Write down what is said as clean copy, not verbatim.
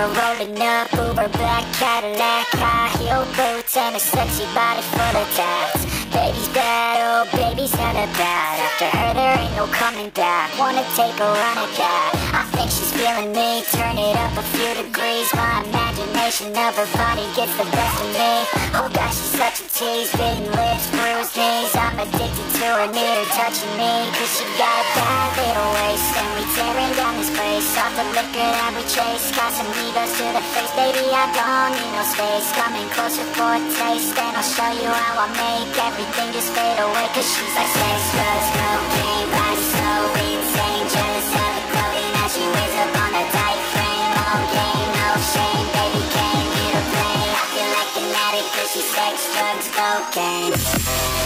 her rolling up, Uber black Cadillac, high heel boots, and a sexy body full of tats. Baby's bad, oh baby's hella bad. After her there ain't no coming back. Wanna take a run at that. I think she's feeling me, turn it up a few degrees. My imagination of her body gets the best of me. Oh gosh, she's such a tease, bitten lips, bruised knees. I'm addicted to her, need her touching me, cause she got a bad little waist. And we tearing down this place, off the liquor that we chase. Got some egos to the face, baby I don't need no space. Coming closer for a taste, and I'll show you how I make everything just fade away. Cause she's like sex, drugs, cocaine, body so insane. Jealous of the clothing that she wears up on a tight frame. No game, no shame, baby came here to play. I feel like an addict cause she's sex, drugs, cocaine.